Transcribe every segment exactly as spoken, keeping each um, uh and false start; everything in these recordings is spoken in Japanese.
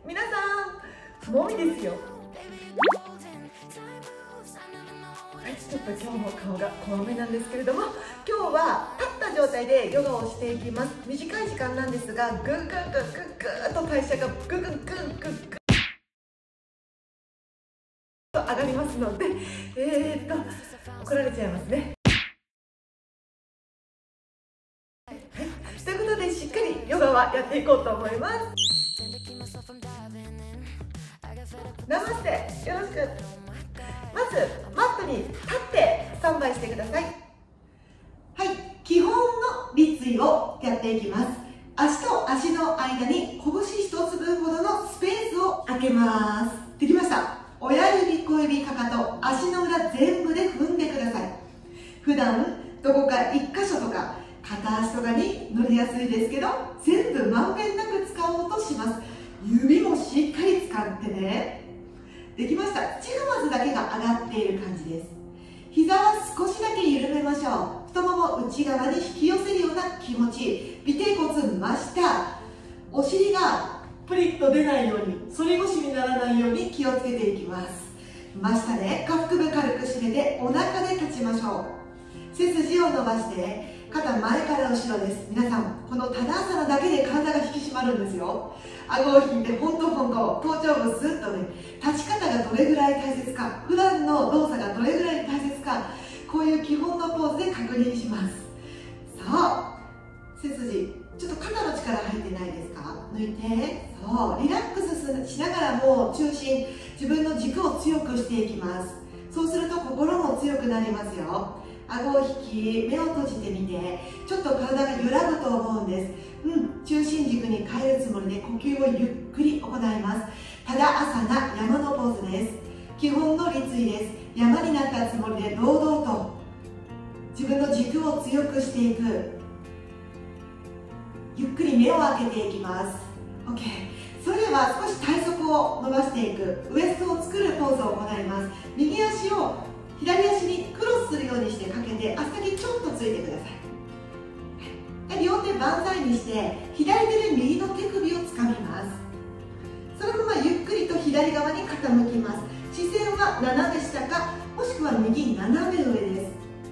皆さん、もみですよ。はい、ちょっと今日も顔が怖めなんですけれども、今日は立った状態でヨガをしていきます。短い時間なんですが、ぐんぐんぐんぐんぐんと代謝がぐんぐんぐんぐんぐんと上がりますので、えーっと怒られちゃいますね。はい、ということでしっかりヨガはやっていこうと思います。ナマステ、よろしく。まずマットに立ってスタンバイしてください。はい、基本の立位をやっていきます。足と足の間に拳一つ分ほどのスペースを空けます。できました。親指、小指、かかと、足の裏全部で踏んでください。普段どこか一箇所とか片足とかに乗りやすいですけど、全部まんべんなく使おうとします。指もしっかり使ってね。できました。チグマズだけが上がっている感じです。膝は少しだけ緩めましょう。太もも内側に引き寄せるような気持ち。尾てい骨真下、お尻がプリッと出ないように、反り腰にならないように気をつけていきます。真下で下腹部軽く締めてお腹で立ちましょう。背筋を伸ばして肩前から後ろです。皆さん、このタダーサナだけで体が引き締まるんですよ。顎を引いて本当本当、頭頂部スッとね、立ち方がどれぐらい大切か、普段の動作がどれぐらい大切か、こういう基本のポーズで確認します。さあ、背筋ちょっと肩の力入ってないですか？抜いて、そうリラックスしながらも中心、自分の軸を強くしていきます。そうすると心も強くなりますよ。顎を引き、目を閉じてみて、ちょっと体が揺らぐと思うんです。うん、中心軸に変えるつもりで呼吸をゆっくり行います。ただアサナ、山のポーズです。基本の立位です。山になったつもりで堂々と自分の軸を強くしていく。ゆっくり目を開けていきます。 OK。 それでは少し体側を伸ばしていくウエストを作るポーズを行います。右足を左足にクロスするようにしてかけて、足先ちょっとついてください。両手万歳にして左手で右の手首をつかみます。そのままゆっくりと左側に傾きます。視線は斜め下かもしくは右斜め上です。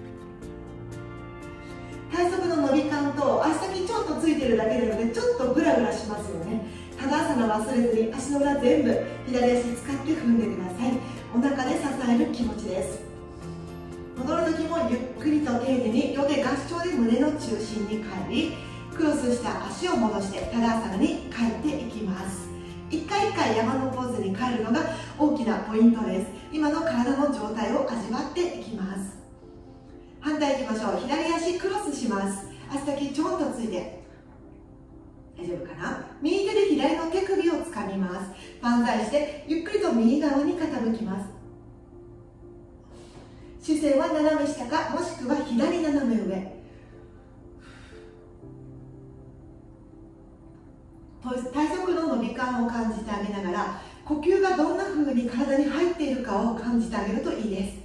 体側の伸び感と足先ちょっとついてるだけなのでちょっとグラグラしますよね。タダーサナ忘れずに足の裏全部左足使って踏んでください。お腹で支える気持ちです。戻る時もゆっくりと丁寧に両手合掌で胸の中心に帰り、クロスした足を戻してタダーサナに帰っていきます。一回一回山のポーズに帰るのが大きなポイントです。今の体の状態を味わっていきます。反対いきましょう。左足クロスします。足先ちょんとついて大丈夫かな。右手で左の手首をつかみます。万歳してゆっくりと右側に傾きます。視線は斜め下かもしくは左斜め上。体側の伸び感を感じてあげながら、呼吸がどんな風に体に入っているかを感じてあげるといいです。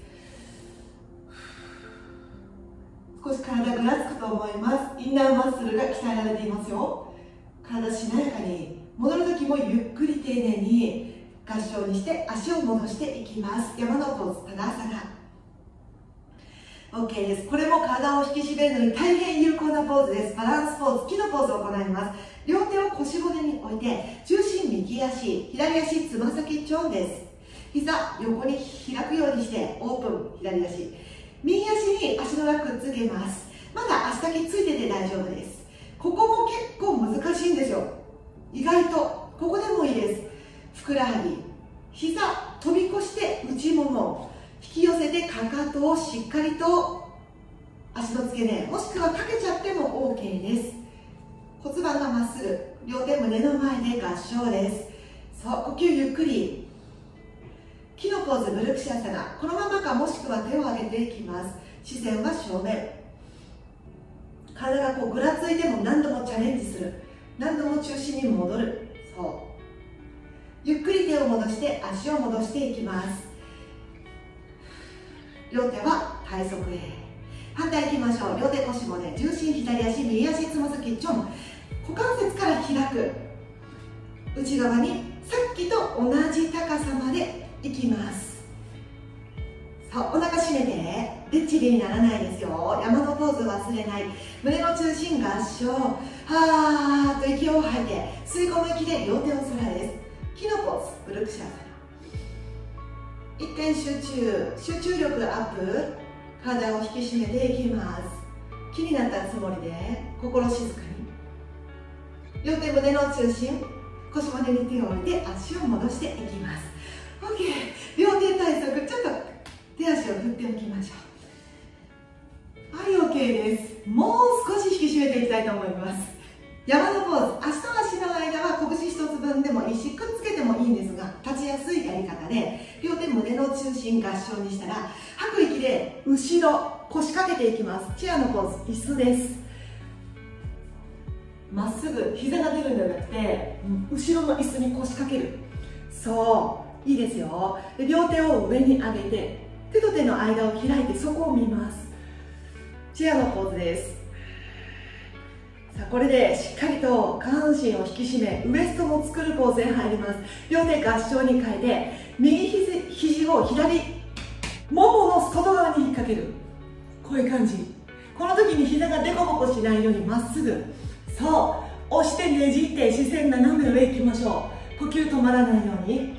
少し体ぐらつくと思います。インナーマッスルが鍛えられていますよ。体しなやかに。戻る時もゆっくり丁寧に合掌にして足を戻していきます。山のポーズ、タダーサナ。OK です。これも体を引き締めるのに大変有効なポーズです。バランスポーズ、木のポーズを行います。両手を腰骨に置いて、重心右足、左足つま先ちょんです。膝横に開くようにしてオープン、左足。右足に足の裏くっつけます。まだ足先ついてて大丈夫です。ここも結構難しいんですよ。意外とここでもいいです。ふくらはぎ、膝飛び越して内もも、引き寄せてかかとをしっかりと足の付け根、もしくはかけちゃっても OK です。骨盤がまっすぐ、両手胸の前で合掌です。そう、呼吸ゆっくり。木のポーズ、ブルクシャサナ。このままかもしくは手を上げていきます。視線は正面。体がこうぐらついても何度もチャレンジする。何度も中心に戻る。そう。ゆっくり手を戻して足を戻していきます。両手は体側へ。反対いきましょう。両手腰骨、重心左足、右足つま先ちょん。股関節から開く。 内側にさっきと同じ高さまでいきます。さあ、お腹締めて、でっちりにならないですよ。山のポーズ忘れない。胸の中心合掌。はーっと息を吐いて、吸い込む息で両手を空です。木のポーズ、ブルクシャーサナ。一点集中、集中力アップ。体を引き締めていきます。気になったつもりで心静かに。両手胸の中心、腰までに手を置いて足を戻していきます。 OK。 両手体側、ちょっと手足を振っておきましょう。はい、 OK です。もう少し引き締めていきたいと思います。山のポーズ、足と足の間は拳一つ分でもいいし、くっつけてもいいんですが、立ちやすいやり方で両手胸の中心合掌にしたら、吐く息で後ろ腰掛けていきます。チェアのポーズ、椅子です。まっすぐ膝が出るんじゃなくて、後ろの椅子に腰掛ける。そう、いいですよ。で、両手を上に上げて、手と手の間を開いてそこを見ます。チェアのポーズです。さあ、これでしっかりと下半身を引き締め、ウエストも作るポーズに入ります。両手合掌に変えて、右肘肘を左ももの外側に引っ掛ける。こういう感じ。この時に膝がデコボコしないようにまっすぐ、そう、押してねじって視線斜め上行きましょう。呼吸止まらないように。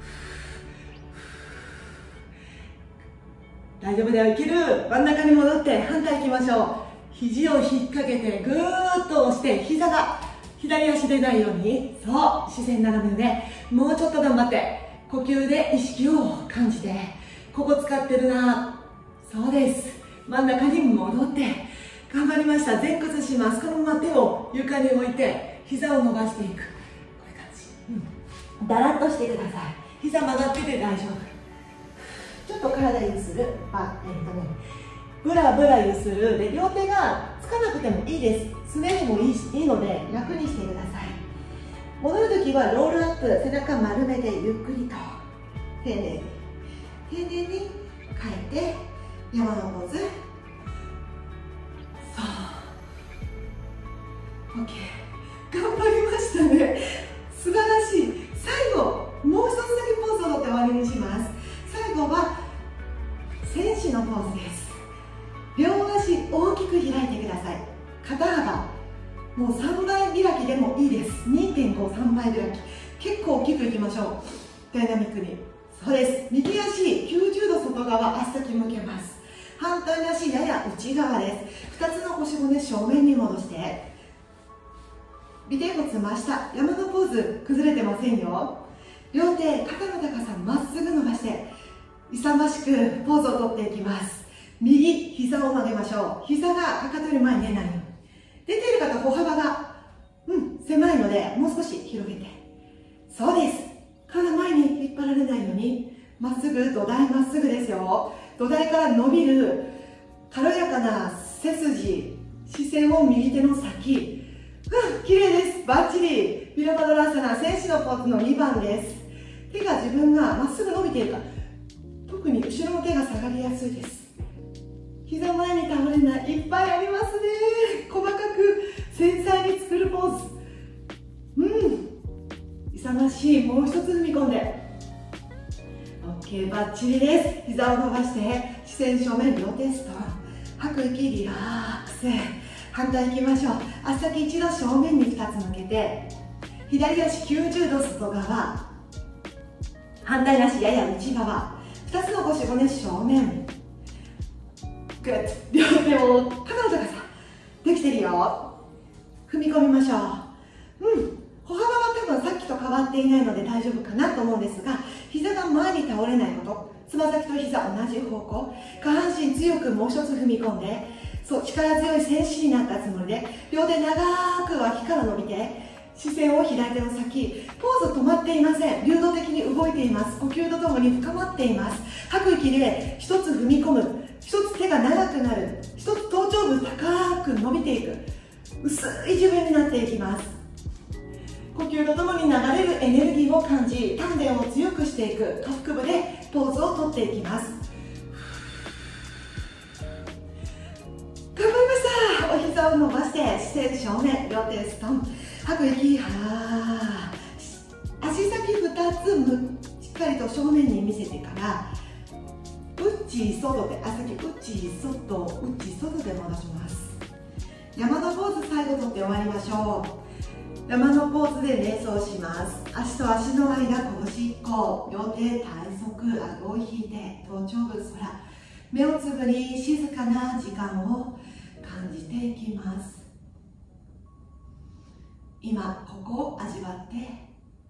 大丈夫だよ、いける。真ん中に戻って反対行きましょう。肘を引っ掛けてぐーっと押して、膝が左足出ないように。そう、視線斜め上。もうちょっと頑張って、呼吸で意識を感じて、ここ使ってるな。そうです。真ん中に戻って、頑張りました。前屈します。このまま手を床に置いて、膝を伸ばしていく。こういう感じ。うん、だらっとしてください。膝曲がってて大丈夫。ちょっと体ゆする。あ、えっとね、ブラブラゆする。で、両手がつかなくてもいいです。すねにもいいし、いいので、楽にしてください。戻るときはロールアップ、背中丸めてゆっくりと。丁寧に。丁寧に変えて、山のポーズ。そう。OK。頑張りましたね。素晴らしい。最後、もう一つだけポーズをとって終わりにします。最後は戦士のポーズです。両足大きく開いてください。肩幅もうさんばい開きでもいいです。 にてんご、さんばい開き、結構大きくいきましょう。ダイナミックに。そうです。右足きゅうじゅうど外側、足先向けます。反対の足やや内側です。ふたつの腰骨正面に戻して、尾てい骨真下。山のポーズ崩れてませんよ。両手肩の高さまっすぐ伸ばして、勇ましくポーズをとっていきます。右膝を曲げましょう。膝がかかとより前に出ないように。出ている方、歩幅が、うん、狭いので、もう少し広げて。そうです。体前に引っ張られないように、まっすぐ、土台まっすぐですよ。土台から伸びる、軽やかな背筋、視線を右手の先。うん、綺麗です。バッチリ。ビラバドラーサナ、戦士のポーズのにばんです。手が自分がまっすぐ伸びているか、特に後ろの手が下がりやすいです。膝前に倒れない、いっぱいありますね。細かく繊細に作るポーズ。うん、勇ましい。もう一つ踏み込んで OK、 バッチリです。膝を伸ばして視線正面、両手ストン。吐く息、リラックス。反対行きましょう。足先一度正面にふたつ向けて、左足きゅうじゅうど外側、反対の足やや内側、ふたつの腰骨正面。グッ、両手を肩の高さできてるよ。踏み込みましょう。うん、歩幅は多分さっきと変わっていないので大丈夫かなと思うんですが、膝が前に倒れないこと、つま先と膝同じ方向、下半身強くもう一つ踏み込んで、そう、力強い戦士になったつもりで、両手長く脇から伸びて、視線を左手の先。ポーズ止まっていません。流動的に動いています。呼吸とともに深まっています。吐く息で一つ踏み込む、一つ手が長くなる、一つ頭頂部高く伸びていく、薄い自分になっていきます。呼吸とともに流れるエネルギーを感じ、丹田を強くしていく、下腹部でポーズをとっていきます。頑張りました。お膝を伸ばして視線正面、両手ストン。吐く息、はー。 しっかりと正面に見せてから内外で、あ、先内外内外で戻します。山のポーズ最後とって終わりましょう。山のポーズで瞑想します。足と足の間、拳いっこ、両手体側、顎を引いて頭頂部空、目をつぶり静かな時間を感じていきます。今ここを味わって、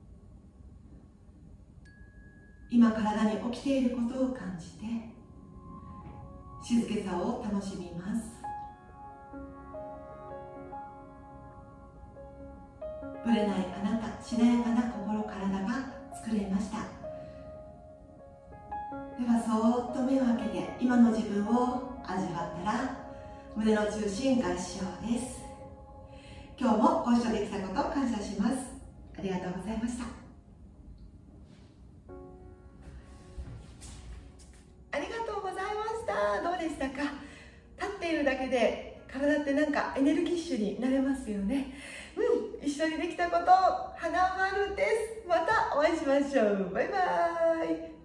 今体に起きていることを感じて、静けさを楽しみます。ぶれないあなた、しなやかな心、体が作れました。ではそーっと目を開けて、今の自分を味わったら胸の中心合掌です。今日もご一緒できたことを感謝します。ありがとうございました。ありがとうございました。どうでしたか？立っているだけで体ってなんかエネルギッシュになれますよね。うん、一緒にできたこと、花丸です。またお会いしましょう。バイバーイ。